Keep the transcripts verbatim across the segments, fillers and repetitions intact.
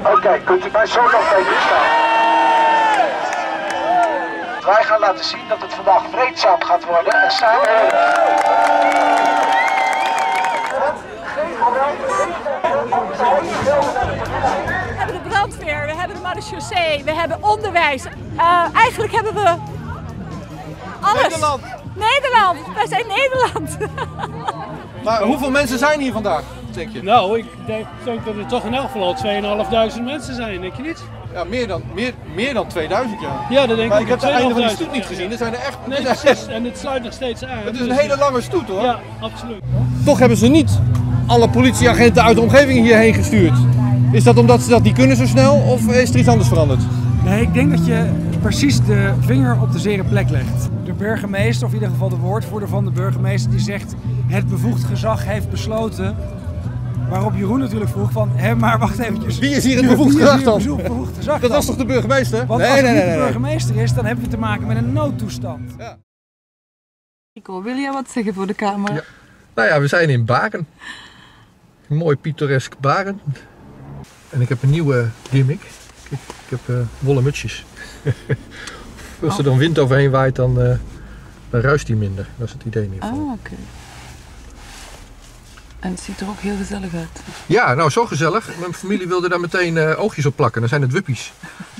Oké, okay, kunt u mij zo nog even staan? Wij gaan laten zien dat het vandaag vreedzaam gaat worden en samenhorend. We hebben de brandweer, we hebben de marechaussee, we hebben onderwijs. Uh, eigenlijk hebben we alles. Nederland! Nederland! Wij zijn Nederland! Maar hoeveel mensen zijn hier vandaag, denk je? Nou, ik denk, denk dat er toch in elk geval al tweeduizend mensen zijn, denk je niet? Ja, meer dan, meer, meer dan tweeduizend, ja. Ja, dat denk maar ik. ik heb de einde van die stoet ja. niet gezien, er zijn er echt... Nee, precies. En het sluit nog steeds aan. Het is een hele lange stoet, hoor. Ja, absoluut. Toch hebben ze niet alle politieagenten uit de omgeving hierheen gestuurd. Is dat omdat ze dat niet kunnen zo snel, of is er iets anders veranderd? Nee, ik denk dat je precies de vinger op de zere plek legt. De burgemeester, of in ieder geval de woordvoerder van de burgemeester, die zegt: het bevoegd gezag heeft besloten. Waarop Jeroen natuurlijk vroeg van, hé, maar wacht eventjes. Wie is hier het bevoegd gezag dan? Bevoegd gezag dat dan? was toch de burgemeester? Want nee, als het nee, niet nee, de nee. burgemeester is, dan hebben we te maken met een noodtoestand. Ja. Nico, wil jij wat zeggen voor de camera? Ja. Nou ja, we zijn in Baren. Een mooi pittoresk Baren. En ik heb een nieuwe gimmick. Ik, ik heb uh, wollen mutsjes. Als er dan wind overheen waait, dan, uh, dan ruist die minder. Dat is het idee in ieder geval. Ah, oké. Okay. En het ziet er ook heel gezellig uit. Ja, nou zo gezellig. Mijn familie wilde daar meteen uh, oogjes op plakken. Dan zijn het wuppies.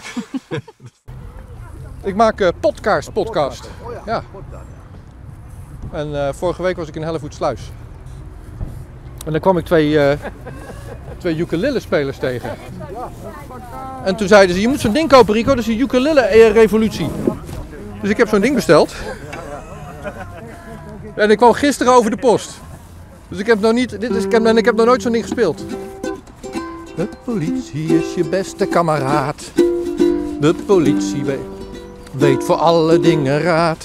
Ik maak uh, podcast podcast. Ja. En uh, vorige week was ik in Hellevoetsluis. En dan kwam ik twee, uh, twee ukulele-spelers tegen. En toen zeiden ze, je moet zo'n ding kopen, Rico, dat is een ukulele-revolutie. Dus ik heb zo'n ding besteld. En ik kwam gisteren over de post. Dus ik heb nog niet, dit is, ik heb, ik heb nog nooit zo'n ding gespeeld. De politie is je beste kameraad. De politie weet, weet voor alle dingen raad.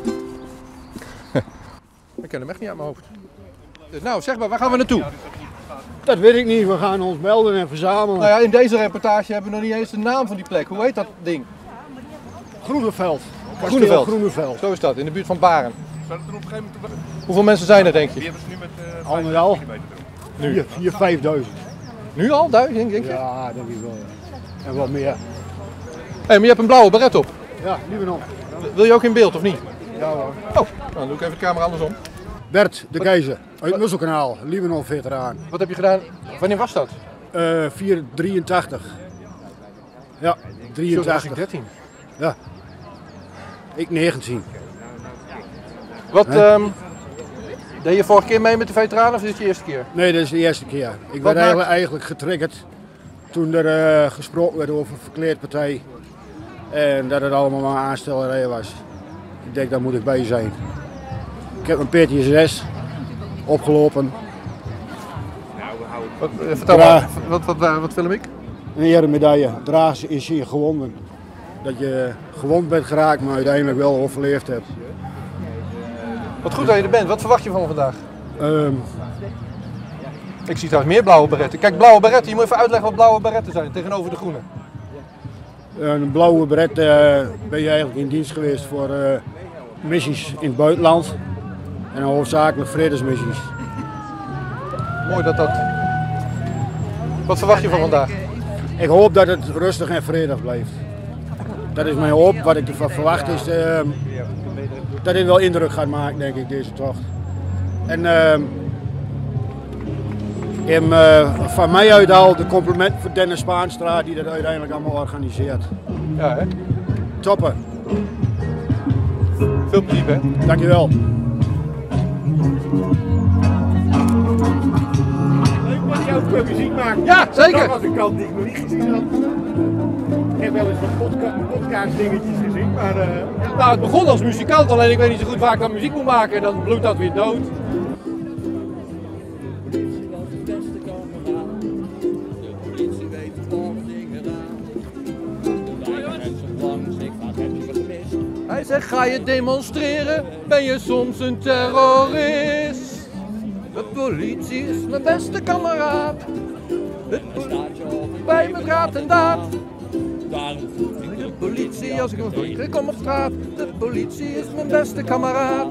Ik ken hem echt niet uit mijn hoofd. Nou, zeg maar, waar gaan we naartoe? Dat weet ik niet, we gaan ons melden en verzamelen. Nou ja, in deze reportage hebben we nog niet eens de naam van die plek. Hoe heet dat ding? Groeneveld. Groeneveld. Groeneveld. Zo is dat, in de buurt van Baren. Hoeveel mensen zijn er, denk je? Uh, al met al? Nu? vier, vijfduizend. Nu al? Duizend, denk je? Ja, denk ik wel. Ja. En wat meer. Hé, hey, maar je hebt een blauwe beret op. Ja, Libanon. Wil je ook in beeld, of niet? Ja hoor. Oh, dan doe ik even de camera andersom. Bert de Keizer, uit het Musselkanaal, Libanon-veteraan. Wat heb je gedaan? Wanneer was dat? Uh, vier drieëntachtig. Ja, drieëntachtig. Zo was ik dertien. Ja. Ik negentien. Wat, um, deed je vorige keer mee met de veteranen of is het je eerste keer? Nee, dat is de eerste keer. Ik Wat werd eigenlijk, maakt... eigenlijk getriggerd toen er uh, gesproken werd over een verkleedpartij. En dat het allemaal maar aanstellerij was. Ik denk, daar moet ik bij zijn. Ik heb een P T S S opgelopen. Wat, vertel maar, wat, wat, wat, wat film ik? Een eremedaille. Draag is je gewonden. Dat je gewond bent geraakt, maar uiteindelijk wel overleefd hebt. Wat goed dat je er bent. Wat verwacht je van vandaag? Um, ik zie trouwens meer blauwe beretten. Kijk, blauwe beretten. Je moet even uitleggen wat blauwe beretten zijn tegenover de groene. Een blauwe beret uh, ben je eigenlijk in dienst geweest voor uh, missies in het buitenland. En hoofdzakelijk vredesmissies. Mooi dat dat... Wat verwacht je van vandaag? Ik hoop dat het rustig en vredig blijft. Dat is mijn hoop. Wat ik ervan verwacht is uh, dat dit wel indruk gaat maken, denk ik, deze tocht. En uh, in, uh, van mij uit al de compliment voor Dennis Spaanstra die dat uiteindelijk allemaal organiseert. Ja, hè? Toppen. Veel plezier, hè? Dankjewel. Leuk dat je ook muziek maakt. Ja, zeker. Dat was een kant die ik nog niet gezien had. Ik heb wel eens wat podca podcast dingetjes gezien, maar... Uh... Nou, het begon als muzikant, alleen ik weet niet zo goed waar ik dan muziek moet maken en dan bloedt dat weer dood. Hij zegt, ga je demonstreren, ben je soms een terrorist. De politie is mijn beste kameraad. Bij me raad en daad. De politie, als ik hem voor ik kom op straat. De politie is mijn beste kameraad.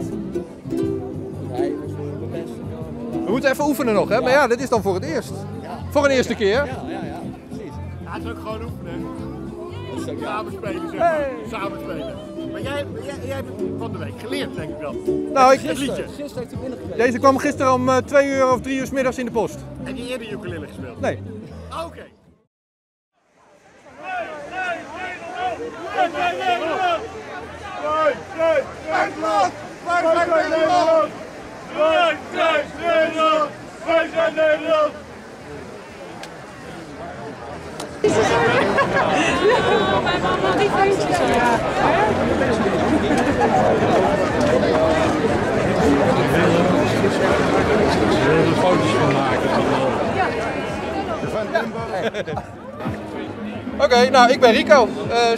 We moeten even oefenen nog, hè? Maar ja, dit is dan voor het eerst. Voor een eerste keer. Ja, ja, ja, precies. het is ook gewoon oefenen. Samen spelen, zeg maar. Hey. Samen spelen. Maar jij, jij, jij hebt van de week geleerd, denk ik dan. Nou, ik, het liedje. Gisteren heeft hij binnengekregen. Deze kwam gisteren om uh, twee uur of drie uur 's middags in de post. Heb je eerder ukulele gespeeld? Nee. Ah, oké. Okay. Nederland! Wij zijn Nederland! Wij zijn Nederland! Wij zijn Nederland! Mijn mama, die feestjes. Ja. Er foto's van maken. Oké, okay, nou ik ben Rico. Uh,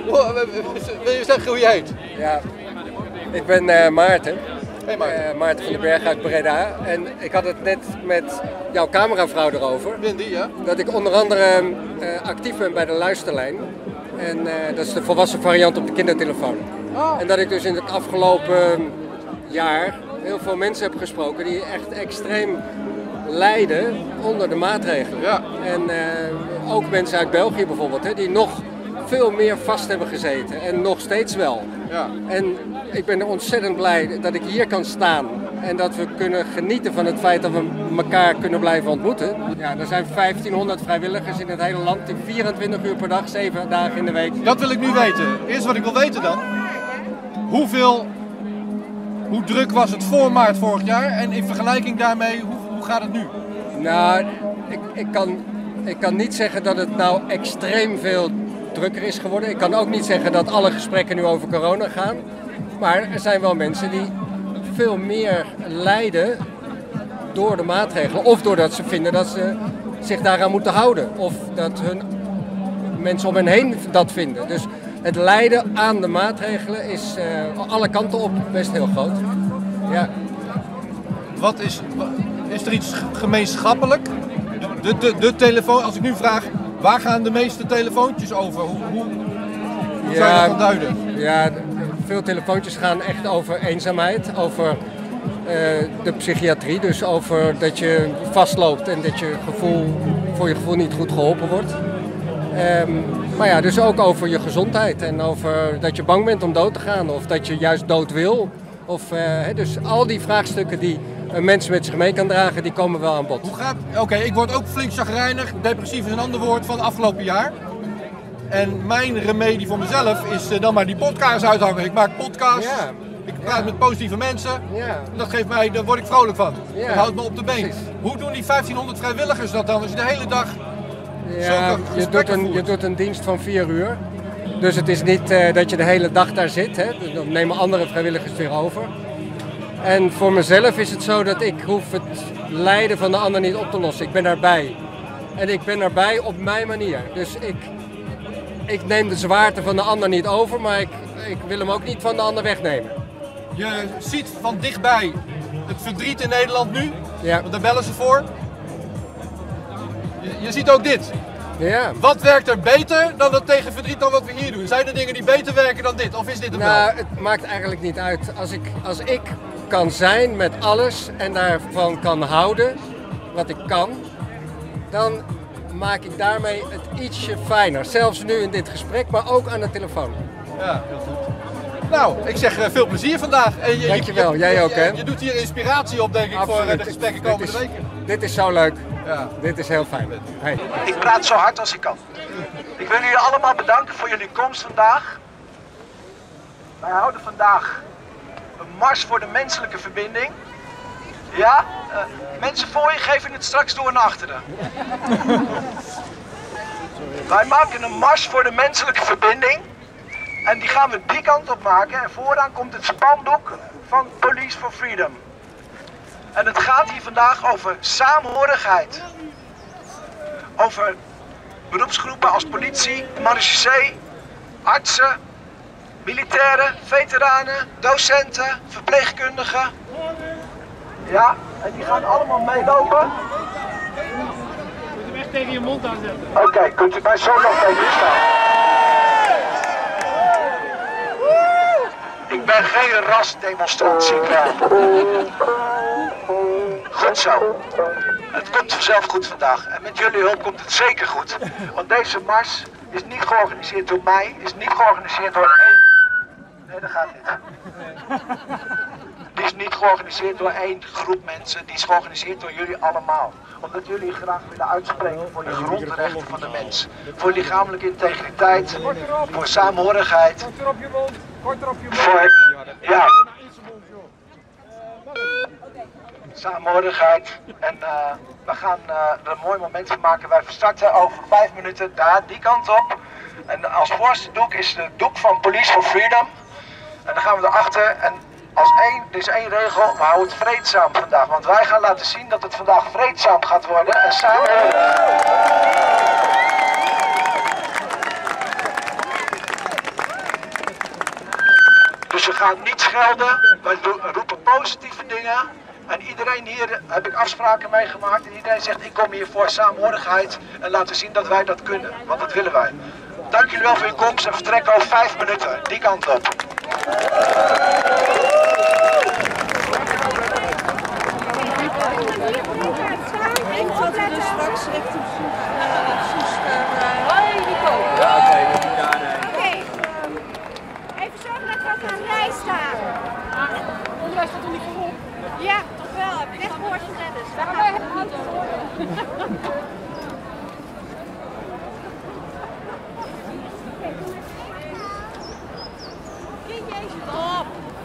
wil je zeggen hoe je heet? Ja, ik ben uh, Maarten. Hey Maarten. Uh, Maarten van den Berg uit Breda. En ik had het net met jouw cameravrouw erover. Windy, ja. Dat ik onder andere uh, actief ben bij de luisterlijn. En uh, dat is de volwassen variant op de kindertelefoon. Oh. En dat ik dus in het afgelopen jaar heel veel mensen heb gesproken die echt extreem lijden onder de maatregelen. Ja. En uh, ook mensen uit België bijvoorbeeld, hè, die nog veel meer vast hebben gezeten en nog steeds wel. Ja. En ik ben ontzettend blij dat ik hier kan staan en dat we kunnen genieten van het feit dat we elkaar kunnen blijven ontmoeten. Ja, er zijn vijftienhonderd vrijwilligers in het hele land die vierentwintig uur per dag, zeven dagen in de week. Dat wil ik nu weten. Eerst wat ik wil weten dan. Hoeveel, hoe druk was het voor maart vorig jaar en in vergelijking daarmee, hoe, hoe gaat het nu? Nou, ik, ik, kan, ik kan niet zeggen dat het nou extreem veel drukker is geworden. Ik kan ook niet zeggen dat alle gesprekken nu over corona gaan. Maar er zijn wel mensen die veel meer lijden door de maatregelen. Of doordat ze vinden dat ze zich daaraan moeten houden. Of dat hun mensen om hen heen dat vinden. Dus het lijden aan de maatregelen is uh, alle kanten op best heel groot. Ja. Wat is, is er iets gemeenschappelijk? De, de, de telefoon, als ik nu vraag, waar gaan de meeste telefoontjes over? Hoe, hoe, hoe zou je dat duiden? Ja, veel telefoontjes gaan echt over eenzaamheid, over uh, de psychiatrie. Dus over dat je vastloopt en dat je gevoel, voor je gevoel niet goed geholpen wordt. Um, maar ja, dus ook over je gezondheid en over dat je bang bent om dood te gaan of dat je juist dood wil. Of, uh, he, dus al die vraagstukken die een mens met zich mee kan dragen, die komen wel aan bod. Hoe gaat? Oké, okay, ik word ook flink chagrijnig. Depressief is een ander woord van het afgelopen jaar. En mijn remedie voor mezelf is uh, dan maar die podcast uithangen. Ik maak podcasts, ja. ik praat ja. met positieve mensen. Ja. Dat geeft mij, daar word ik vrolijk van. Ja. Dat houdt me op de been. Precies. Hoe doen die vijftienhonderd vrijwilligers dat dan als je de hele dag ja, je doet, een, je doet een dienst van vier uur. Dus het is niet uh, dat je de hele dag daar zit. Hè. Dan nemen andere vrijwilligers weer over. En voor mezelf is het zo dat ik hoef het lijden van de ander niet op te lossen. Ik ben daarbij. En ik ben daarbij op mijn manier. Dus ik, ik neem de zwaarte van de ander niet over, maar ik, ik wil hem ook niet van de ander wegnemen. Je ziet van dichtbij het verdriet in Nederland nu. Ja. Want daar bellen ze voor. Je, je ziet ook dit. Ja. Wat werkt er beter dan dat tegen verdriet dan wat we hier doen? Zijn er dingen die beter werken dan dit? Of is dit het nou, wel? Het maakt eigenlijk niet uit. Als ik, als ik kan zijn met alles en daarvan kan houden wat ik kan, dan maak ik daarmee het ietsje fijner. Zelfs nu in dit gesprek, maar ook aan de telefoon. Ja, heel goed. Nou, ik zeg uh, veel plezier vandaag. En je, Dankjewel, je, jij je, ook hè? Je, je doet hier inspiratie op, denk ik, Absoluut. voor uh, de gesprekken komende dit is, weken. Dit is zo leuk. Ja. Dit is heel fijn. Hey. Ik praat zo hard als ik kan. Ik wil jullie allemaal bedanken voor jullie komst vandaag. Wij houden vandaag een mars voor de menselijke verbinding. Ja, uh, mensen voor je geven het straks door naar achteren. Wij maken een mars voor de menselijke verbinding. En die gaan we die kant op maken. En vooraan komt het spandoek van Police for Freedom. En het gaat hier vandaag over saamhorigheid. Over beroepsgroepen als politie, marechaussee, artsen, militairen, veteranen, docenten, verpleegkundigen. Ja, en die gaan allemaal meelopen. Moet je hem echt tegen je mond aanzetten. Oké, okay, kunt u mij zo nog bij hier staan? Ik ben geen rasdemonstratie klaar. Goed zo. Het komt vanzelf goed vandaag. En met jullie hulp komt het zeker goed. Want deze mars is niet georganiseerd door mij, is niet georganiseerd door één. Nee, dat gaat niet. Die is niet georganiseerd door één groep mensen, die is georganiseerd door jullie allemaal. Omdat jullie graag willen uitspreken voor de grondrechten van de mens. Voor lichamelijke integriteit, voor saamhorigheid. Voor, ja, saamhorigheid. En uh, we gaan uh, er een mooi moment van maken. Wij starten over vijf minuten daar, die kant op. En als voorste doek is de doek van Police for Freedom. En dan gaan we erachter en als één, er is één regel, we houden het vreedzaam vandaag. Want wij gaan laten zien dat het vandaag vreedzaam gaat worden en samen. Dus we gaan niet schelden, wij roepen positieve dingen. En iedereen hier heb ik afspraken meegemaakt en iedereen zegt ik kom hier voor saamhorigheid en laten zien dat wij dat kunnen, want dat willen wij. Dank jullie wel voor uw komst en vertrekken over vijf minuten, die kant op. Ik ga er straks richting Soester. Hoi Nico. Oké. Even zorgen dat we op een rij staan. Onderwijs gaat toch niet voorop? Ja, toch wel. Heb ik echt gehoord van Dennis. Daar gaan we het niet over. Kijk jezus op.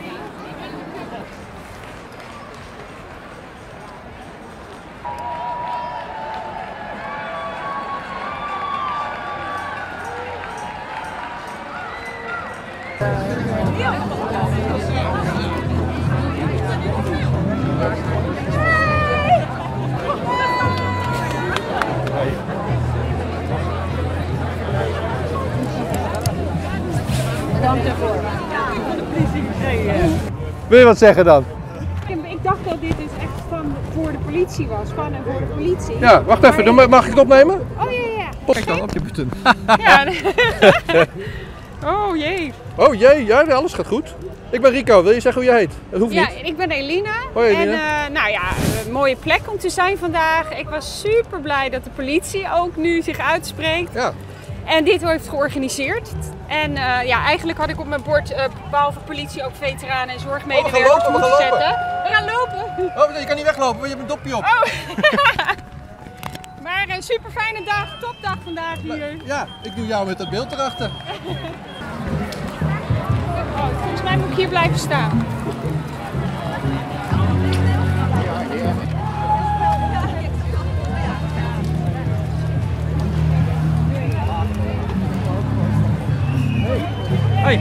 Dank daarvoor. Wil je wat zeggen dan? Ik dacht dat dit dus echt van voor de politie was, van en voor de politie. Ja, wacht even, mag ik het opnemen? Oh ja, ja. Kijk dan op je button. Ja. Oh jee. Oh jee, ja, alles gaat goed. Ik ben Rico, wil je zeggen hoe je heet? Dat hoeft Ja, niet. ik ben Elina. Hoi Elina. En uh, nou ja, een mooie plek om te zijn vandaag. Ik was super blij dat de politie ook nu zich uitspreekt. Ja. En dit heeft georganiseerd. En uh, ja, eigenlijk had ik op mijn bord, uh, behalve politie, ook veteranen en zorgmedewerkers oh, we gaan lopen, moeten we gaan zetten. We gaan lopen. Oh nee, je kan niet weglopen, want je hebt een dopje op. Oh. Maar een super fijne dag, topdag vandaag hier. Ja, ik doe jou met dat beeld erachter. Oh, volgens mij moet ik hier blijven staan. Hey.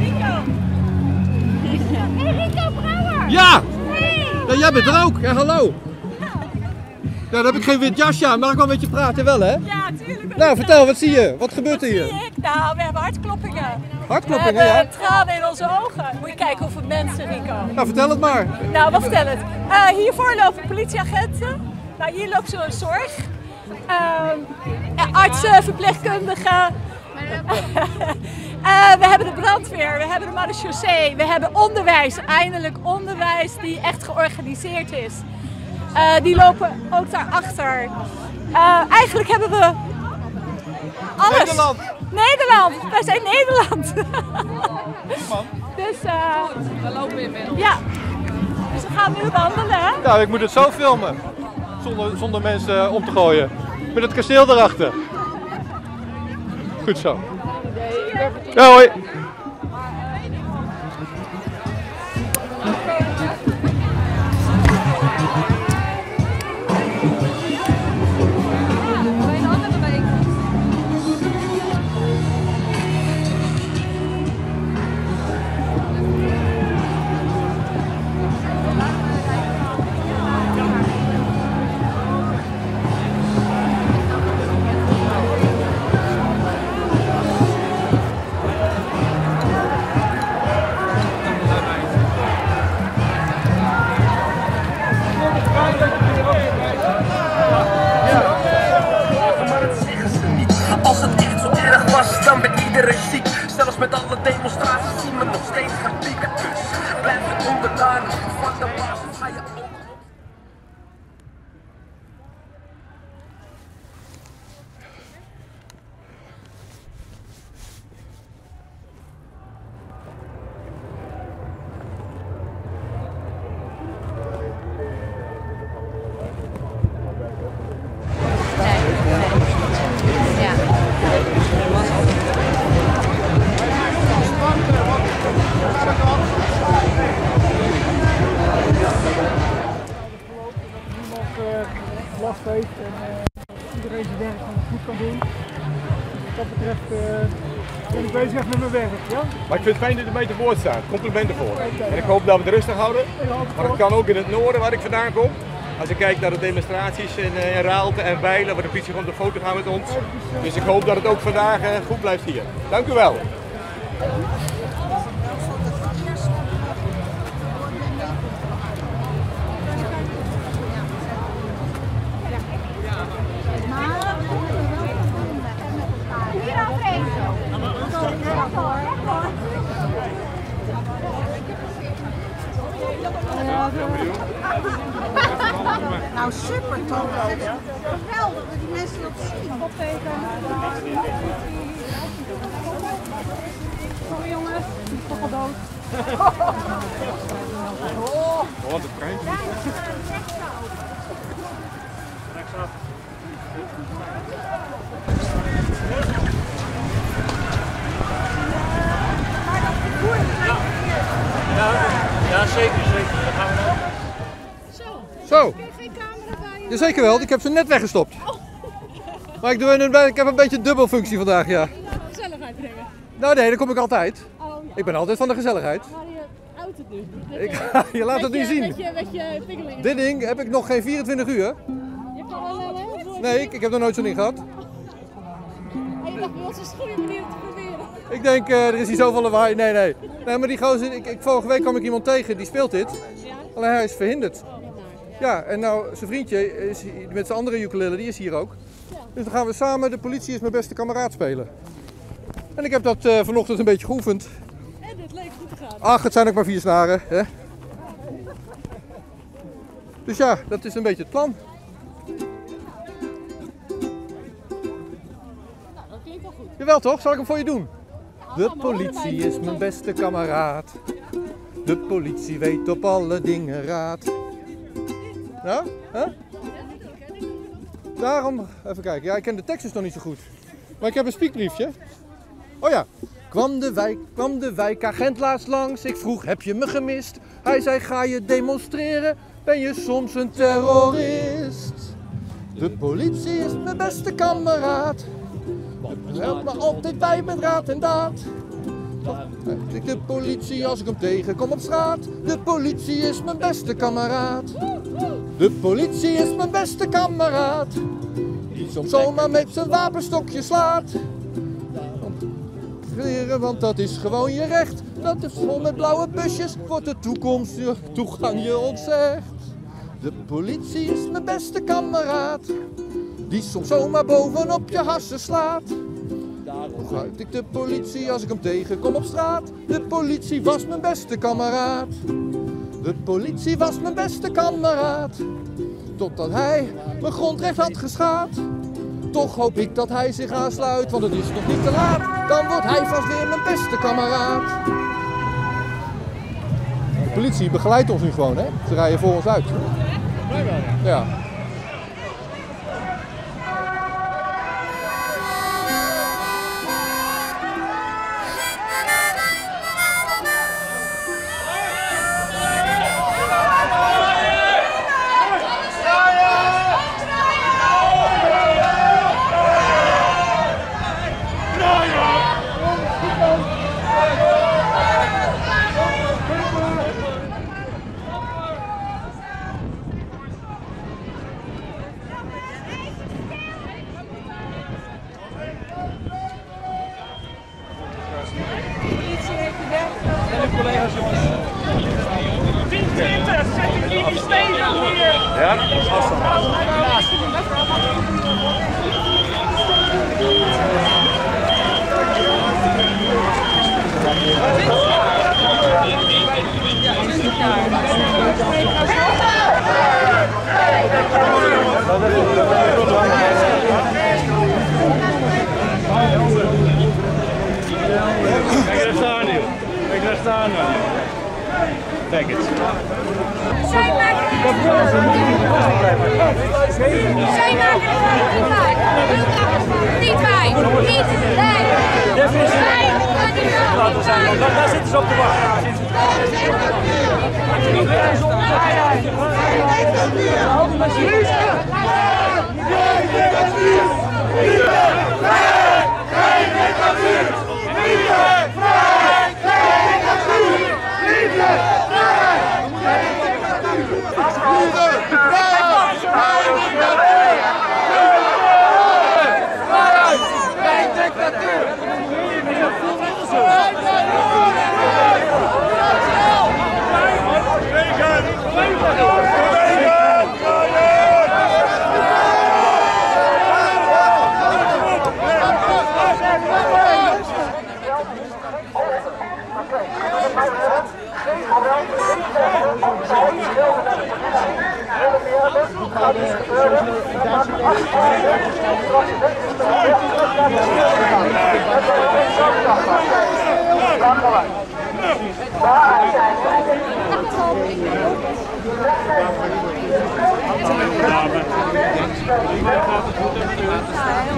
Hey Rico Brouwer! Ja! Hey. Ja, jij bent er ook. Ja, hallo. Ja, dan heb ik geen wit jasje aan, maar ik kan met je praten wel, hè? Ja, tuurlijk. Nou, vertel, wat zie je? Wat gebeurt er hier? Zie ik? Nou, we hebben hartkloppingen. Hartkloppingen, we ja? hebben tranen in onze ogen. Moet je kijken hoeveel mensen, Rico. Nou, vertel het maar. Nou, wat vertel het? Uh, hiervoor lopen politieagenten. Nou, hier loopt zo'n zorg. Uh, artsen, verpleegkundigen. Uh, we hebben de brandweer, we hebben de marechaussee, we hebben onderwijs, eindelijk onderwijs die echt georganiseerd is. Uh, die lopen ook daarachter. Uh, eigenlijk hebben we alles. Nederland! Nederland! Wij zijn Nederland! Dus uh, we lopen inmiddels. Ja, dus we gaan nu wandelen, hè? Nou, ik moet het zo filmen, zonder, zonder mensen om te gooien. Met het kasteel erachter. Goed zo. Ja, hoi. Als het echt zo erg was, dan werd iedereen ziek. Zelfs met alle demonstraties zien we nog steeds gaan pieken. Dus blijf je onderdaan, fuck de baas, ga je ook. kan doen. Wat dat betreft uh, ben ik bezig met mijn werk. Ja? Maar ik vind het fijn dat je mee te woord staat. Complimenten voor. En ik hoop dat we het rustig houden. Maar het kan ook in het noorden waar ik vandaan kom. Als ik kijk naar de demonstraties in, in Raalte en Bijlen, waar de politie gewoon op de foto gaan met ons. Dus ik hoop dat het ook vandaag uh, goed blijft hier. Dank u wel. Nou, super toch? Het is geweldig dat die mensen dat zien. Sorry jongens, toch al dood. Oh, wat een trein. Rechtsaf. Ja, ja, zeker, zeker. Dat gaan we nou. Zo. Jazeker wel, ik heb ze net weggestopt. Maar ik, doe een, ik heb een beetje dubbelfunctie vandaag, ja. Gezelligheid brengen. Nou nee, dat kom ik altijd. Oh, ja. Ik ben altijd van de gezelligheid. Maar je houdt het nu. Ik, je laat het nu zien. Met je, met je pingelingen. Dit ding heb ik nog geen vierentwintig uur. Je kan wel lellen. Nee, ik, ik heb er nooit zo'n ding gehad. En je dacht bij ons is een goede manier om te proberen. Ik denk, uh, er is hier zoveel lawaai. Nee, nee. Nee, maar die gozer, ik, ik, vorige week kwam ik iemand tegen, die speelt dit. Ja? Alleen hij is verhinderd. Ja, en nou, zijn vriendje is, met zijn andere ukulele, die is hier ook. Ja. Dus dan gaan we samen De Politie is mijn beste kameraad spelen. En ik heb dat uh, vanochtend een beetje geoefend. En het leek goed te gaan. Ach, het zijn ook maar vier snaren. Hè? Dus ja, dat is een beetje het plan. Nou, dat klinkt wel goed. Jawel toch? Zal ik hem voor je doen? De politie is mijn beste kameraad. De politie weet op alle dingen raad. Nou, hè? Daarom, even kijken. Ja, ik ken de tekst dus nog niet zo goed. Maar ik heb een spiekbriefje. Oh ja. Kwam de, wijk, kwam de wijkagent laatst langs. Ik vroeg, heb je me gemist? Hij zei, ga je demonstreren? Ben je soms een terrorist? De politie is mijn beste kameraad. Helpt me altijd bij met raad en daad. Ik de politie als ik hem tegenkom op straat. De politie is mijn beste kameraad. De politie is mijn beste kameraad. Die soms zomaar met zijn wapenstokje slaat. Want dat is gewoon je recht. Dat is vol met blauwe busjes. Wordt de toekomst je toegang je ontzegd. De politie is mijn beste kameraad. Die soms zomaar bovenop je hassen slaat. Hoe gebruik ik de politie als ik hem tegenkom op straat? De politie was mijn beste kameraad. De politie was mijn beste kameraad. Totdat hij mijn grondrecht had geschaad. Toch hoop ik dat hij zich aansluit, want het is nog niet te laat. Dan wordt hij vast weer mijn beste kameraad. De politie begeleidt ons nu gewoon, hè? Ze rijden voor ons uit. Ja. Ja, afstand. Kijk daar staan nu. Kijk daar staan nu. Kijk eens. Zij maken het niet waar. Zij maken het niet waar. Niet wij. Niet wij. Wij gaan niet Laten zijn. Daar zitten ze op te wachten. wij.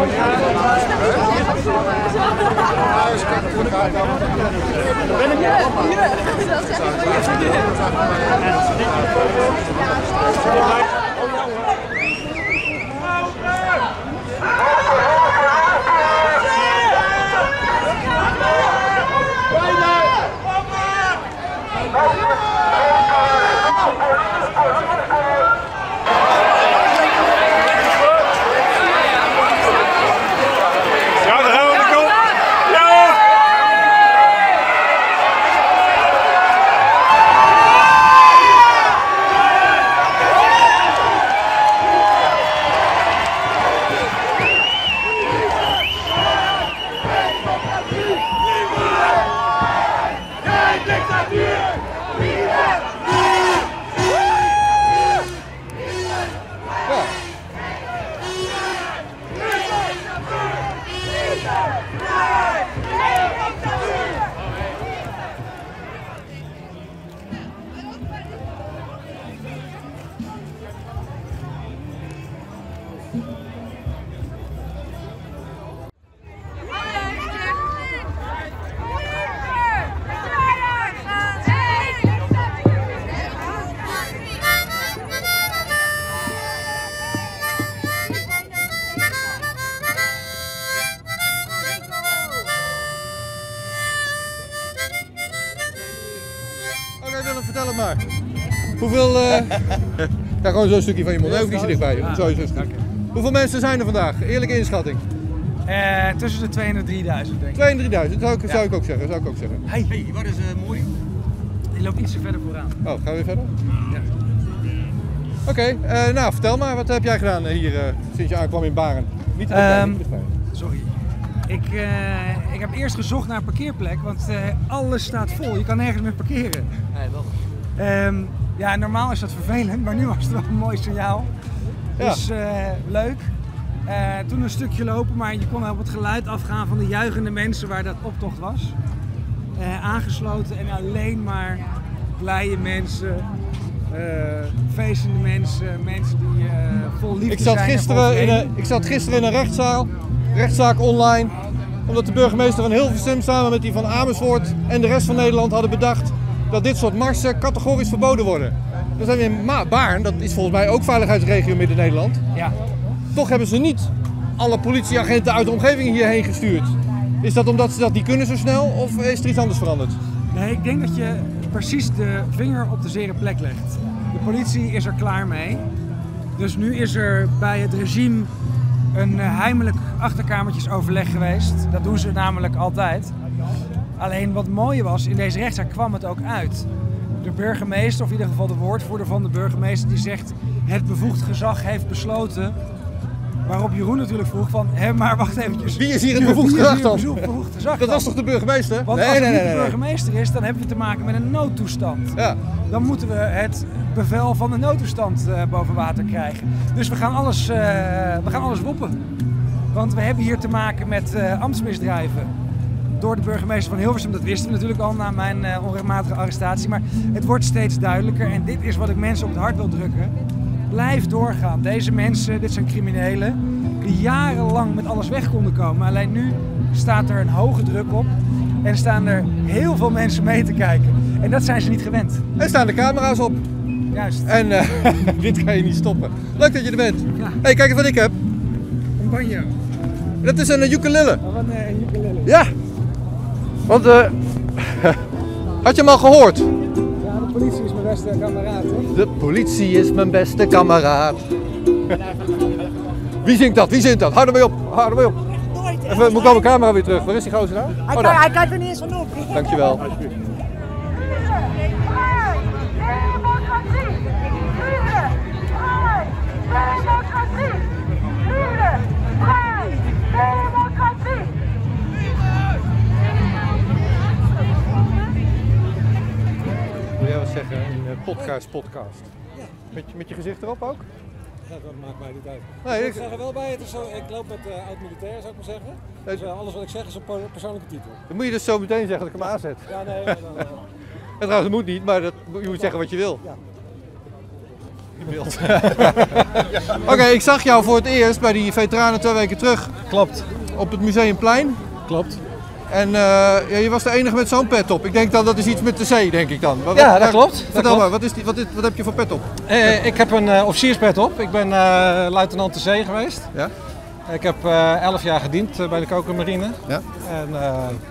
Vertel het maar. Hoeveel... Uh... ja, gewoon zo'n stukje van je mond. Nee, hoeft niet zo dichtbij. Ah, zo is het. Okay. Hoeveel mensen zijn er vandaag? Eerlijke inschatting. Uh, tussen de twee en de drieduizend denk ik. twee en drieduizend, zou ik, ja. zou ik ook zeggen. Zou ik ook zeggen. Hey, hey wat is uh, mooi? Die loopt ietsje verder vooraan. Oh, gaan we weer verder? Ja. Oké, okay, uh, nou vertel maar. Wat heb jij gedaan hier uh, sinds je aankwam in Baren? Niet te dichtbij, um, niet te dichtbij. Sorry. Ik, uh, ik heb eerst gezocht naar een parkeerplek, want uh, alles staat vol. Je kan nergens meer parkeren. Nee, wel. Um, ja, normaal is dat vervelend, maar nu was het wel een mooi signaal. Ja. Dus uh, leuk. Uh, toen een stukje lopen, maar je kon op het geluid afgaan van de juichende mensen waar dat optocht was. Uh, aangesloten en alleen maar blije mensen, uh, feestende mensen, mensen die uh, vol liefde ik zat zijn. Gisteren in een, ik zat gisteren in een rechtszaal, rechtszaak online, omdat de burgemeester van Hilversum samen met die van Amersfoort en de rest van Nederland hadden bedacht dat dit soort marsen categorisch verboden worden. Dan zijn we in Ma Baarn, dat is volgens mij ook veiligheidsregio Midden-Nederland. Ja. Toch hebben ze niet alle politieagenten uit de omgeving hierheen gestuurd. Is dat omdat ze dat niet kunnen zo snel of is er iets anders veranderd? Nee, ik denk dat je precies de vinger op de zere plek legt. De politie is er klaar mee. Dus nu is er bij het regime een heimelijk achterkamertjesoverleg geweest. Dat doen ze namelijk altijd. Alleen wat mooie was, in deze rechtszaak kwam het ook uit. De burgemeester, of in ieder geval de woordvoerder van de burgemeester, die zegt het bevoegd gezag heeft besloten. Waarop Jeroen natuurlijk vroeg van, hé, maar wacht eventjes. Wie is hier het bevoegd gezag dan? Bevoegd gezag dat was toch de burgemeester? Want nee, als nee, het niet nee, de nee. burgemeester is, dan hebben we te maken met een noodtoestand. Ja. Dan moeten we het bevel van de noodtoestand uh, boven water krijgen. Dus we gaan alles, uh, we gaan alles woppen. Want we hebben hier te maken met uh, ambtsmisdrijven. Door de burgemeester van Hilversum, dat wisten we natuurlijk al na mijn uh, onrechtmatige arrestatie. Maar het wordt steeds duidelijker en dit is wat ik mensen op het hart wil drukken. Blijf doorgaan. Deze mensen, dit zijn criminelen die jarenlang met alles weg konden komen. Alleen nu staat er een hoge druk op en staan er heel veel mensen mee te kijken. En dat zijn ze niet gewend. En staan de camera's op. Juist. En uh, dit ga je niet stoppen. Leuk dat je er bent. Ja. Hey, kijk eens wat ik heb. Een banjo. Dat is een uh, ukulele. Oh, wat een uh, ukulele. Ja. Want, uh, had je hem al gehoord? Ja, de politie is mijn beste kameraad, hè? De politie is mijn beste kameraad. Wie zingt dat? Wie zingt dat? Hou ermee op, hou ermee op. Even, moet ik al mijn camera weer terug. Waar is die gozer nou? Hij, oh, kan, hij kijkt er niet eens van op. Dankjewel. Wil jij wat zeggen? Een podcast podcast. Ja. Met, met je gezicht erop ook? Ja, dat maakt mij niet uit. Nee, ik zeg er wel bij, het is zo, ik loop met uh, oud-militair zou ik maar zeggen. Dus uh, alles wat ik zeg is een persoonlijke titel. Dan moet je dus zo meteen zeggen dat ik hem aanzet. Ja, nee. nee, nee, nee. En trouwens, dat moet niet, maar dat, je moet zeggen wat je wil. Ja. in beeld. Oké, okay, ik zag jou voor het eerst bij die veteranen twee weken terug. Klopt. Op het Museumplein. Klopt. En uh, ja, je was de enige met zo'n pet op. Ik denk dan dat is iets met de C, denk ik dan. Wat, ja, wat, dat klopt. Vertel dat maar, klopt. wat, is die, wat, is, wat heb je voor pet op? Uh, ik heb een uh, officierspet op. Ik ben uh, luitenant de zee geweest. Ja? Ik heb uh, elf jaar gediend uh, bij de Kokermarine. Ja? En uh,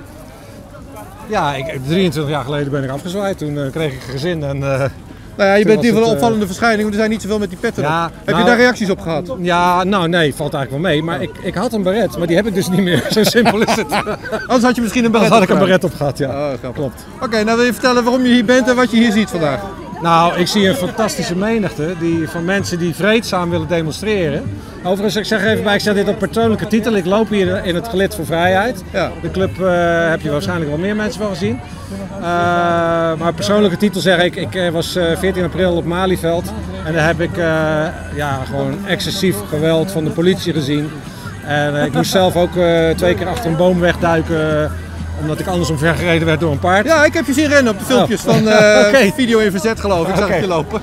ja, ik, drieëntwintig jaar geleden ben ik afgezwaaid. Toen uh, kreeg ik een gezin en... Uh, Nou ja, je bent in ieder geval een opvallende verschijning, want er zijn niet zoveel met die petten ja, op. Heb nou, je daar reacties op gehad? Ja, nou nee, valt eigenlijk wel mee. Maar ik, ik had een beret, maar die heb ik dus niet meer. Zo simpel is het. Anders had je misschien een beret Anders had ik een op beret op gehad, ja. Oh, klopt. Oké, okay, nou wil je vertellen waarom je hier bent en wat je hier ziet vandaag? Nou, ik zie een fantastische menigte die, van mensen die vreedzaam willen demonstreren. Overigens, ik zeg even bij, ik zeg dit op persoonlijke titel. Ik loop hier in het Gelid voor Vrijheid. Ja. De club uh, heb je waarschijnlijk wel meer mensen van gezien. Uh, maar persoonlijke titel zeg ik, ik was uh, veertien april op Malieveld. En daar heb ik uh, ja, gewoon excessief geweld van de politie gezien. En uh, ik moest zelf ook uh, twee keer achter een boom wegduiken. Omdat ik anders omvergereden werd door een paard. Ja, ik heb je zien rennen op de filmpjes oh. van uh, okay. Video in Verzet geloof ik. Ik zag okay. je lopen.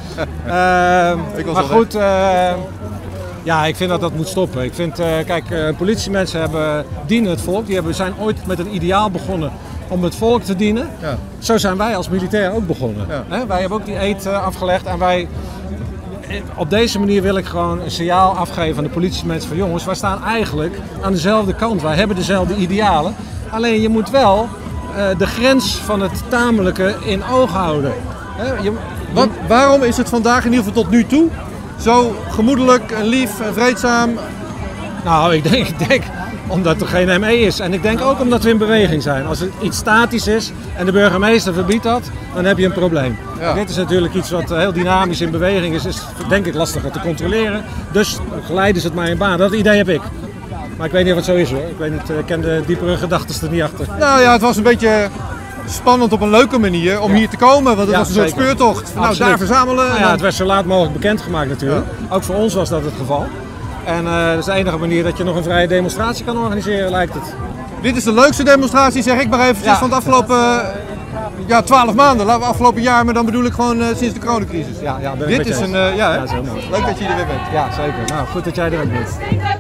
uh, ik was maar goed, uh, ja, ik vind dat dat moet stoppen. Ik vind, uh, kijk, uh, politiemensen hebben, dienen het volk. Die hebben, zijn ooit met een ideaal begonnen om het volk te dienen. Ja. Zo zijn wij als militair ook begonnen. Ja. Hè? Wij hebben ook die eed uh, afgelegd en wij... Op deze manier wil ik gewoon een signaal afgeven aan de politiemensen van jongens, wij staan eigenlijk aan dezelfde kant. Wij hebben dezelfde idealen. Alleen je moet wel uh, de grens van het tamelijke in oog houden. He, je, Wat, waarom is het vandaag in ieder geval tot nu toe zo gemoedelijk en lief en vreedzaam? Nou, ik denk, ik denk omdat er geen M E is. En ik denk ook omdat we in beweging zijn. Als het iets statisch is en de burgemeester verbiedt dat, dan heb je een probleem. Ja. Dit is natuurlijk iets wat heel dynamisch in beweging is. Is denk ik lastiger te controleren. Dus geleiden ze het maar in baan. Dat idee heb ik. Maar ik weet niet of het zo is hoor. Ik weet niet, ik ken de diepere gedachten er niet achter. Nou ja, het was een beetje spannend op een leuke manier om ja. hier te komen. Want het ja, was een zeker. soort speurtocht. Nou, daar verzamelen. Nou ja, dan... Het werd zo laat mogelijk bekendgemaakt natuurlijk. Ja. Ook voor ons was dat het geval. En uh, dat is de enige manier dat je nog een vrije demonstratie kan organiseren, lijkt het. Dit is de leukste demonstratie, zeg ik maar eventjes, ja. van de afgelopen uh, ja, twaalf maanden. Laten we afgelopen jaar, maar dan bedoel ik gewoon uh, sinds de coronacrisis. Ja, ja, ben Dit ik is een, uh, ja, ja, is heel mooi. Leuk dat je er weer bent. Ja, zeker. Nou, goed dat jij er ook bent.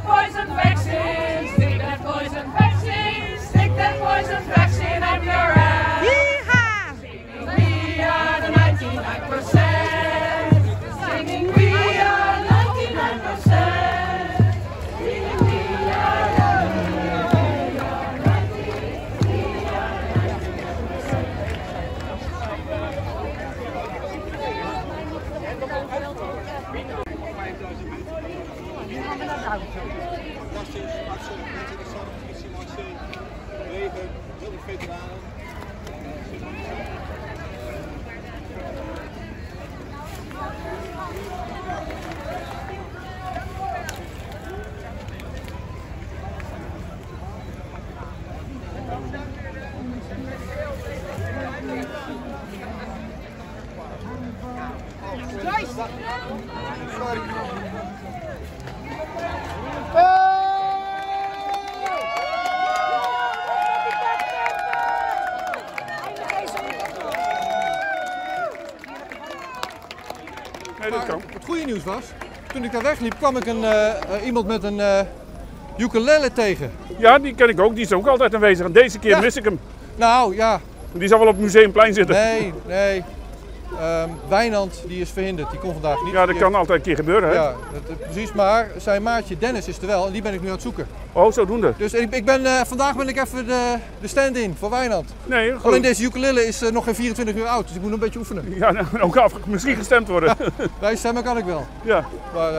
Nee, dat kan. Het goede nieuws was, toen ik daar wegliep kwam ik een, uh, uh, iemand met een uh, ukulele tegen. Ja, die ken ik ook. Die is ook altijd aanwezig. En deze keer ja. mis ik hem. Nou, ja. Die zal wel op het Museumplein zitten. Nee, nee. Um, Wijnand die is verhinderd, die kon vandaag niet. Ja, dat kan altijd een keer gebeuren, hè? Ja, dat, precies. Maar zijn maatje Dennis is er wel en die ben ik nu aan het zoeken. Oh, zodoende. Dus ik, ik ben, uh, vandaag ben ik even de, de stand-in voor Wijnand. Nee, goed. Alleen deze ukulele is uh, nog geen vierentwintig uur oud, dus ik moet nog een beetje oefenen. Ja, nou, ook af, misschien gestemd worden. Bij stemmen kan ik wel. Ja. Maar, uh,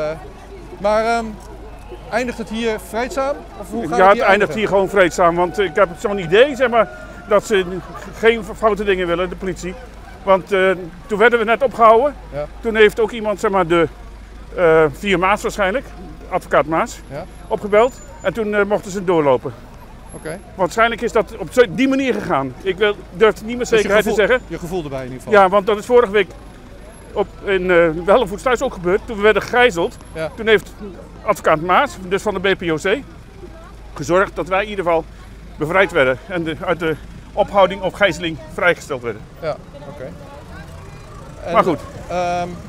maar um, eindigt het hier vreedzaam? Of hoe gaat ja, het, het hier eindigt hier gewoon vreedzaam, want ik heb zo'n idee, zeg maar, dat ze geen foute dingen willen, de politie. Want uh, toen werden we net opgehouden. Ja. Toen heeft ook iemand, zeg maar, de uh, vier Maas waarschijnlijk, advocaat Maas, ja. opgebeld. En toen uh, mochten ze doorlopen. Okay. Waarschijnlijk is dat op die manier gegaan. Ik wil, durf het niet met zekerheid dus je gevoel, te zeggen. Je gevoel erbij in ieder geval. Ja, want dat is vorige week op, in uh, Hellevoetsluis thuis ook gebeurd. Toen we werden gegijzeld. Ja. Toen heeft advocaat Maas, dus van de B P O C, gezorgd dat wij in ieder geval bevrijd werden. En de, uit de ophouding of gijzeling vrijgesteld werden. Ja, oké. Okay. Maar goed. Um,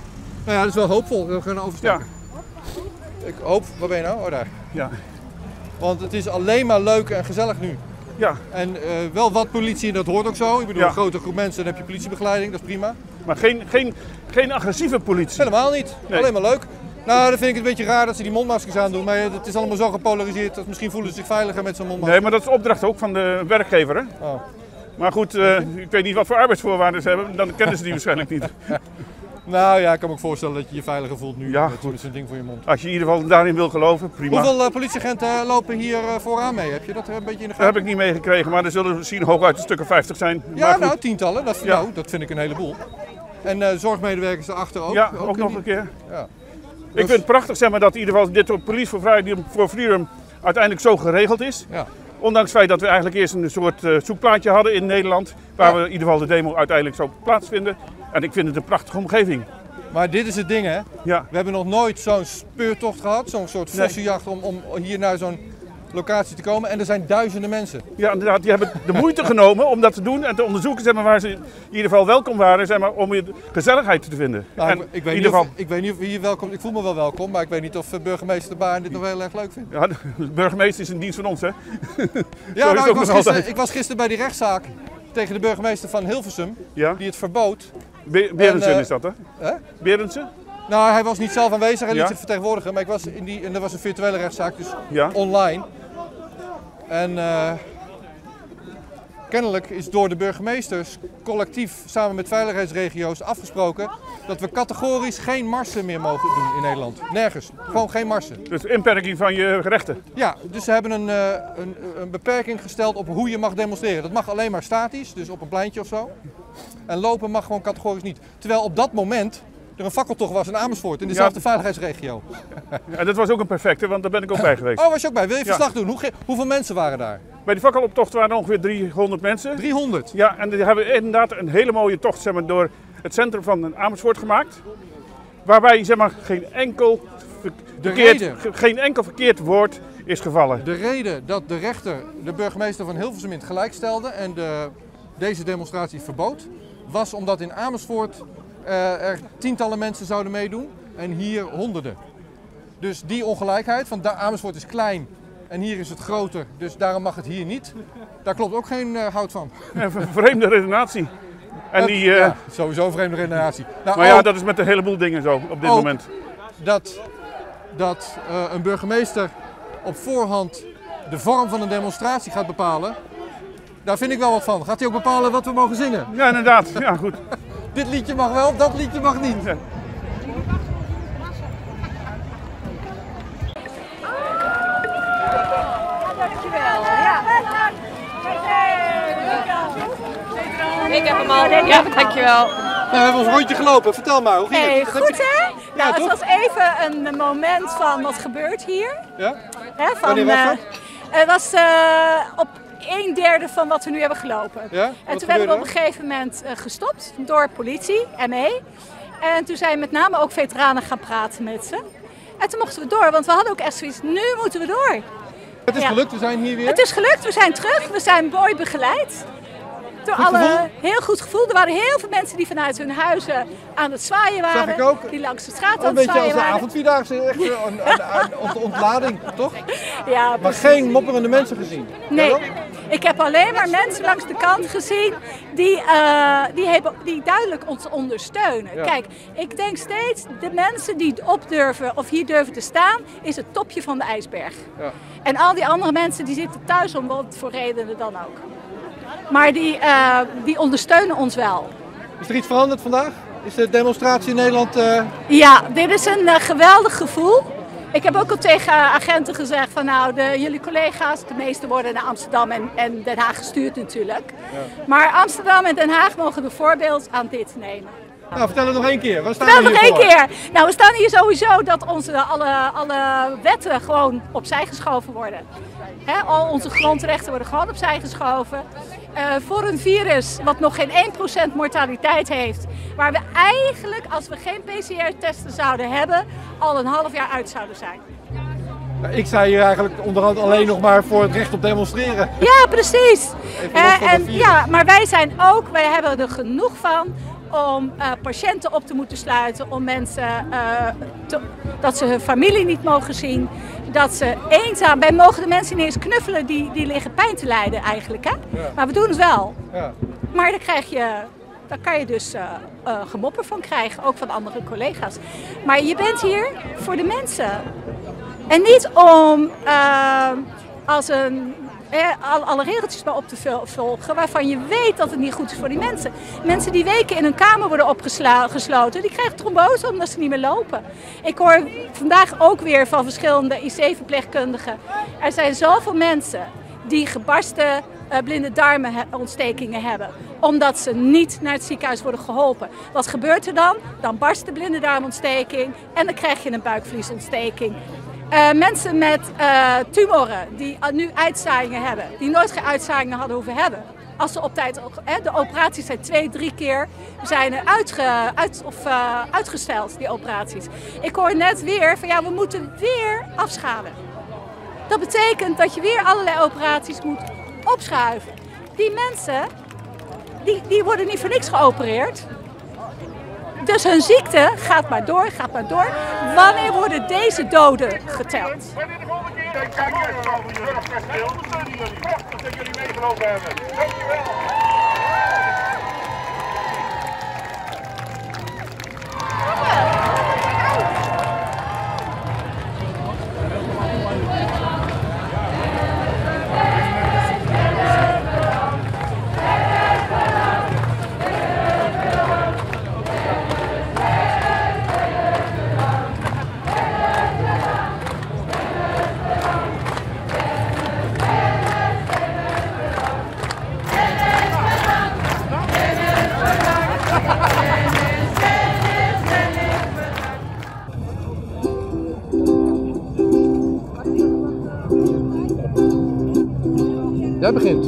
Nou ja, dat is wel hoopvol. We gaan overstappen. Ja. Ik hoop, waar ben je nou? Oh, daar. Ja. Want het is alleen maar leuk en gezellig nu. Ja. En uh, wel wat politie, en dat hoort ook zo. Ik bedoel, ja. een grote groep mensen, dan heb je politiebegeleiding, dat is prima. Maar geen, geen, geen agressieve politie? Helemaal niet. Nee. Alleen maar leuk. Nou, dan vind ik het een beetje raar dat ze die mondmaskers aandoen, maar het is allemaal zo gepolariseerd dat misschien voelen ze zich veiliger met zo'n mondmasker. Nee, maar dat is opdracht ook van de werkgever, hè? Oh. Maar goed, uh, ik weet niet wat voor arbeidsvoorwaarden ze hebben, dan kennen ze die waarschijnlijk niet. Nou ja, ik kan me ook voorstellen dat je je veiliger voelt nu ja, met zo'n ding voor je mond. Als je in ieder geval daarin wil geloven, prima. Hoeveel uh, politieagenten uh, lopen hier uh, vooraan mee? Heb je dat uh, een beetje in de gaten? Dat heb ik niet meegekregen, maar er zullen misschien hooguit een stuk of vijftig zijn. Ja, nou, tientallen. Dat, ja. nou, dat vind ik een heleboel. En uh, zorgmedewerkers erachter ook. Ja, ook, ook nog een keer. Ja. Ik dus... vind het prachtig zeg maar, dat in ieder geval dit Police for Freedom, for Freedom uiteindelijk zo geregeld is. Ja. Ondanks het feit dat we eigenlijk eerst een soort uh, zoekplaatje hadden in Nederland, waar ja. we in ieder geval de demo uiteindelijk zou plaatsvinden. En ik vind het een prachtige omgeving. Maar dit is het ding, hè? Ja. We hebben nog nooit zo'n speurtocht gehad, zo'n soort vossenjacht om, om hier naar zo'n locatie te komen. En er zijn duizenden mensen. Ja, inderdaad. Die hebben de moeite genomen om dat te doen en te onderzoeken zeg maar, waar ze in ieder geval welkom waren zeg maar, om hier gezelligheid te vinden. Nou, en ik, ik, weet ieder niet of, geval... ik weet niet of hier welkom Ik voel me wel welkom, maar ik weet niet of burgemeester De Baarn dit nog heel erg leuk vindt. Ja, de burgemeester is in dienst van ons, hè? Ja, nou, ik, was gisteren, ik was gisteren bij die rechtszaak tegen de burgemeester van Hilversum, ja? die het verbood. Be Berendsen en, uh, is dat, hè? Hè? Berendsen? Nou, hij was niet zelf aanwezig en ja? liet zich vertegenwoordigen, maar ik was in die, en dat was een virtuele rechtszaak, dus ja? online. En uh, kennelijk is door de burgemeesters collectief samen met veiligheidsregio's afgesproken dat we categorisch geen marsen meer mogen doen in Nederland. Nergens. Gewoon geen marsen. Dus inperking van je rechten? Ja, dus ze hebben een, uh, een, een beperking gesteld op hoe je mag demonstreren. Dat mag alleen maar statisch, dus op een pleintje of zo. En lopen mag gewoon categorisch niet. Terwijl op dat moment er een fakkeltocht was in Amersfoort, in dezelfde ja. veiligheidsregio. Ja, dat was ook een perfecte, want daar ben ik ook bij geweest. Oh, was je ook bij? Wil je verslag ja. doen? Hoe, hoeveel mensen waren daar? Bij die fakkeloptocht waren er ongeveer driehonderd mensen. driehonderd? Ja, en die hebben inderdaad een hele mooie tocht zeg maar, door het centrum van Amersfoort gemaakt. Waarbij zeg maar, geen, enkel verkeerd, geen enkel verkeerd woord is gevallen. De reden dat de rechter de burgemeester van Hilversum in het gelijk stelde en de, deze demonstratie verbood, was omdat in Amersfoort Uh, er tientallen mensen zouden meedoen en hier honderden. Dus die ongelijkheid, van Amersfoort is klein en hier is het groter, dus daarom mag het hier niet. Daar klopt ook geen uh, hout van. Een vreemde redenatie. En die, uh... ja, sowieso een vreemde redenatie. Nou, maar ja, dat is met een heleboel dingen zo op dit moment. Dat, dat uh, een burgemeester op voorhand de vorm van een demonstratie gaat bepalen, daar vind ik wel wat van. Gaat hij ook bepalen wat we mogen zingen? Ja, inderdaad. Ja, goed. Dit liedje mag wel, dat liedje mag niet. Ja. Dankjewel. Ja. Ik heb hem al. Ja, dankjewel. Nou, we hebben ons rondje gelopen. Vertel maar, hoe ging hey, het? Goed hè? Ja, nou, het toch? was even een moment van wat gebeurt hier. Ja? Hè, van, Wanneer was dat? Uh, het was uh, op een derde van wat we nu hebben gelopen. Ja? En toen werden we op een gegeven moment uh, gestopt door politie, M E. En toen zijn met name ook veteranen gaan praten met ze. En toen mochten we door, want we hadden ook echt zoiets, nu moeten we door. Het is ja. gelukt, we zijn hier weer. Het is gelukt, we zijn terug, we zijn mooi begeleid. Door goed alle, gevoel? heel goed gevoel. Er waren heel veel mensen die vanuit hun huizen aan het zwaaien waren. Zag ik ook. Die langs de straat oh, aan het zwaaien waren. Een beetje als de avondvierdaagse, echt een, een, een ontlading, toch? Ja, maar precies. geen mopperende mensen gezien? Nee, ik heb alleen maar mensen langs de kant gezien die, uh, die, hebben, die duidelijk ons ondersteunen. Ja. Kijk, ik denk steeds, de mensen die op durven of hier durven te staan, is het topje van de ijsberg. Ja. En al die andere mensen die zitten thuis om wat voor redenen dan ook. Maar die, uh, die ondersteunen ons wel. Is er iets veranderd vandaag? Is de demonstratie in Nederland... Uh... Ja, dit is een uh, geweldig gevoel. Ik heb ook al tegen agenten gezegd van nou, de, jullie collega's, de meeste worden naar Amsterdam en, en Den Haag gestuurd natuurlijk. Ja. Maar Amsterdam en Den Haag mogen er voorbeeld aan dit nemen. Nou, vertel het nog één keer. Waar staan vertel we nog één voor? keer. Nou, we staan hier sowieso dat onze alle, alle wetten gewoon opzij geschoven worden. He, al onze grondrechten worden gewoon opzij geschoven. Uh, voor een virus wat nog geen één procent mortaliteit heeft. Waar we eigenlijk, als we geen P C R-testen zouden hebben, al een half jaar uit zouden zijn. Nou, ik zei hier eigenlijk onderhand alleen nog maar voor het recht op demonstreren. Ja, precies. Uh, en, ja, maar wij zijn ook, wij hebben er genoeg van om uh, patiënten op te moeten sluiten, om mensen, uh, te, dat ze hun familie niet mogen zien, dat ze eenzaam, wij mogen de mensen niet eens knuffelen die, die liggen pijn te lijden eigenlijk, hè? Ja. Maar we doen het wel. Ja. Maar dan krijg je, daar kan je dus uh, uh, gemopper van krijgen, ook van andere collega's. Maar je bent hier voor de mensen. En niet om uh, als een, eh, alle, alle regeltjes maar op te volgen waarvan je weet dat het niet goed is voor die mensen. Mensen die weken in een kamer worden opgesloten, die krijgen trombose omdat ze niet meer lopen. Ik hoor vandaag ook weer van verschillende I C-verpleegkundigen. Er zijn zoveel mensen die gebarsten uh, blinde darmenontstekingen hebben, omdat ze niet naar het ziekenhuis worden geholpen. Wat gebeurt er dan? Dan barst de blinde darmontsteking en dan krijg je een buikvliesontsteking. Uh, mensen met uh, tumoren die uh, nu uitzaaiingen hebben, die nooit geen uitzaaiingen hadden hoeven hebben. Als ze op tijd, hè, de operaties zijn twee, drie keer zijn uitge, uit, of, uh, uitgesteld, die operaties. Ik hoor net weer van ja, we moeten weer afschalen. Dat betekent dat je weer allerlei operaties moet opschuiven. Die mensen, die, die worden niet voor niks geopereerd. Dus hun ziekte gaat maar door, gaat maar door. Wanneer worden deze doden geteld? Wanneer de volgende keer? Ik kijk even over je zorgpersoneel. Dat steunen jullie. Prachtig dat jullie meegelopen hebben. Dankjewel. Jij begint.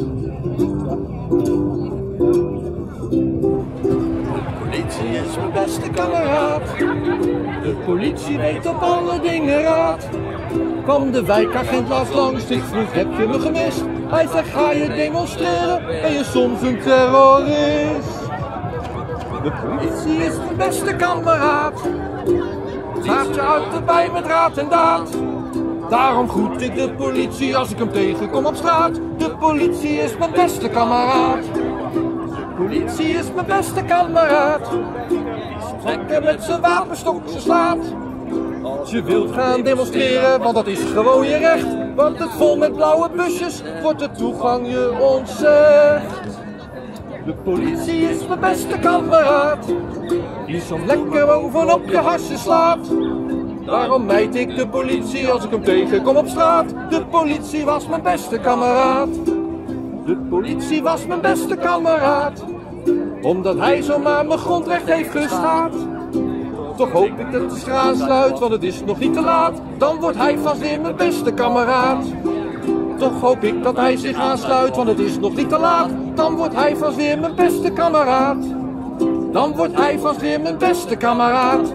De politie is mijn beste kameraad. De politie weet op alle dingen raad. Kwam de wijkagent laatst langs, ik vroeg heb je me gemist? Hij zegt ga je demonstreren, ben je soms een terrorist? De politie is mijn beste kameraad. Gaat je uit erbij met raad en daad. Daarom groet ik de politie als ik hem tegenkom op straat. De politie is mijn beste kameraad. De politie is mijn beste kameraad. Trekken met zijn wapenstok, ze slaat. Als je wilt gaan demonstreren, want dat is gewoon je recht. Want het vol met blauwe busjes, wordt de toegang je ontzegd. De politie is mijn beste kameraad. Die soms lekker bovenop je harsen slaat. Daarom mijd ik de politie als ik hem tegenkom op straat. De politie was mijn beste kameraad. De politie was mijn beste kameraad. Omdat hij zomaar mijn grondrecht heeft geschaad. Toch hoop ik dat de straat sluit, want het is nog niet te laat. Dan wordt hij vast weer mijn beste kameraad. Toch hoop ik dat hij zich aansluit, want het is nog niet te laat. Dan wordt hij vast weer mijn beste kameraad. Dan wordt hij vast weer mijn beste kameraad.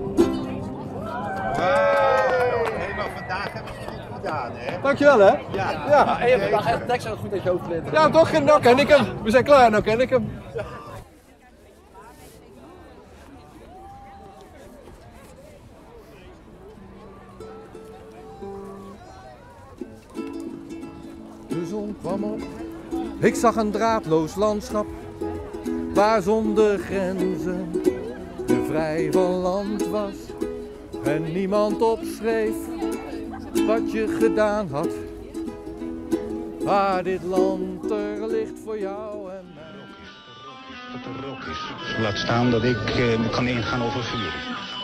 Hey, maar vandaag hebben ze het goed gedaan, hè? Dankjewel, hè? Ja. Ja. En je hebt vandaag echt tekst goed dat je overleed. Ja, toch? Nou ken ik hem. We zijn klaar, nou ken ik hem. De zon kwam op. Ik zag een draadloos landschap. Waar zonder grenzen je vrij van land was. En niemand opschreef wat je gedaan had. Maar dit land er ligt voor jou en mij. Dat er rook is. Laat staan dat ik uh, kan ingaan over vuur.